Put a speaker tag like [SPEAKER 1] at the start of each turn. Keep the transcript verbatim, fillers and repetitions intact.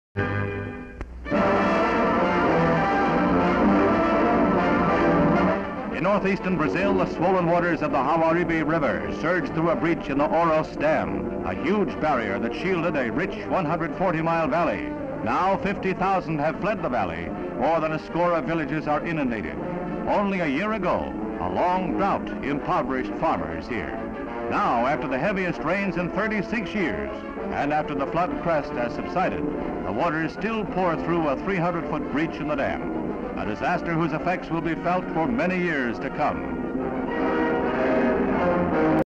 [SPEAKER 1] In northeastern Brazil, the swollen waters of the Jaguaribe River surged through a breach in the Oros Dam, a huge barrier that shielded a rich one hundred forty mile valley. Now fifty thousand have fled the valley. More than a score of villages are inundated. Only a year ago, a long drought impoverished farmers here. Now, after the heaviest rains in thirty-six years, and after the flood crest has subsided, the waters still pour through a three hundred foot breach in the dam. A disaster whose effects will be felt for many years to come.